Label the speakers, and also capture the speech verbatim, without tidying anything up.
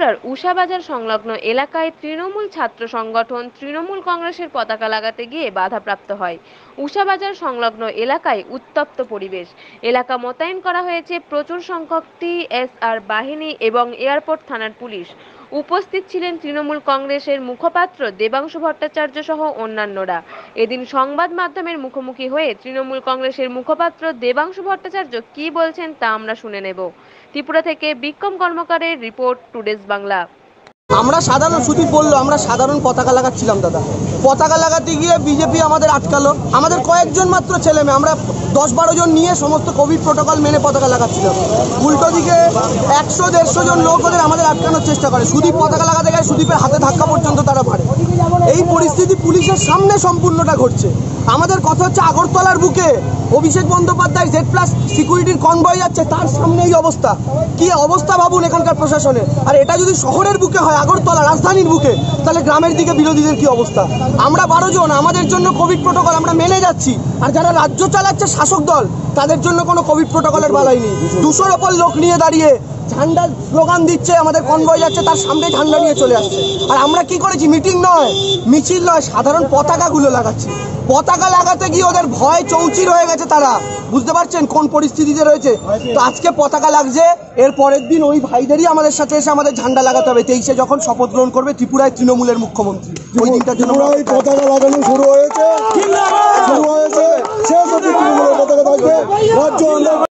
Speaker 1: ত্রিপুরার উষাবাজার সংলগ্ন এলাকায় তৃণমূল ছাত্র সংগঠন তৃণমূল কংগ্রেসের পতাকা লাগাতে গিয়ে বাধাপ্রাপ্ত হয়। উষাবাজার সংলগ্ন এলাকায় উত্তপ্ত পরিবেশ। এলাকা মোতায়েন করা হয়েছে প্রচুর সংখ্যক টিএসআর বাহিনী এবং এয়ারপোর্ট থানার পুলিশ। উপস্থিত ছিলেন তৃণমূল কংগ্রেসের মুখপাত্র দেবাংশু ভট্টাচার্য সহ অন্যান্যরা। এদিন সংবাদ মাধ্যমের মুখোমুখি হয়ে তৃণমূল কংগ্রেসের মুখপাত্র দেবাংশু ভট্টাচার্য কি বলছেন তা আমরা শুনে নেব। ত্রিপুরা থেকে বিক্রম কর্মকারের রিপোর্ট, টুডেজ বাংলা।
Speaker 2: আমরা সাধারণ সুদীপ বললো আমরা সাধারণ পতাকা লাগাচ্ছিলাম দাদা, পতাকা লাগাতে গিয়ে বিজেপি আমাদের আটকালো। আমাদের কয়েকজন মাত্র ছেলে মেয়ে, আমরা দশ বারো জন নিয়ে সমস্ত কোভিড প্রোটোকল মেনে পতাকা লাগাচ্ছিলাম। উল্টো দিকে একশো দেড়শো জন লোক ওদের আমাদের আটকানোর চেষ্টা করে। সুদীপ পতাকা লাগাতে গেলে সুদীপের হাতে ধাক্কা পর্যন্ত তারা মারে। এই পরিস্থিতি পুলিশের সামনে সম্পূর্ণটা ঘটছে। আমাদের কথা হচ্ছে আগরতলার বুকে অভিষেক বন্দ্যোপাধ্যায় জেড প্লাস সিকিউরিটির কনভয় যাচ্ছে, তার সামনে এই অবস্থা। কি অবস্থা ভাবুন এখানকার প্রশাসনের। আর এটা যদি শহরের বুকে হয়, আগরতলা রাজধানীর বুকে, তাহলে গ্রামের দিকে বিরোধীদের কি অবস্থা। আমরা বারো জন, আমাদের জন্য কোভিড প্রোটোকল আমরা মেনে যাচ্ছি। আর যারা রাজ্য চালাচ্ছে শাসক দল, তাদের জন্য কোনো কোভিড প্রোটোকলের বালাই নেই। দুশোর ওপর লোক নিয়ে দাঁড়িয়ে ঝান্ডার স্লোগান দিচ্ছে, আমাদের কনভয় যাচ্ছে, তার সামনে ঝান্ডা নিয়ে চলে আসছে। আর আমরা কি করেছি, মিটিং নয় মিছিল নয়, সাধারণ পতাকাগুলো লাগাচ্ছি। পতাকা লাগাতে গিয়ে ওদের ভয় চৌচির হয়ে গেছে। তারা বুঝতে পারছেন কোন পরিস্থিতিতে রয়েছে। তো আজকে পতাকা লাগছে, এর পরের দিন ওই ভাইদেরই আমাদের সাথে এসে আমাদের ঝান্ডা লাগাতে হবে। তেইশে যখন শপথ গ্রহণ করবে ত্রিপুরায় তৃণমূলের মুখ্যমন্ত্রী, ওই দিনটার জন্য
Speaker 3: পতাকা লাগানো শুরু হয়েছে শুরু হয়েছে শেষ অবধি তৃণমূলের পতাকা থাকবে। রাজ্য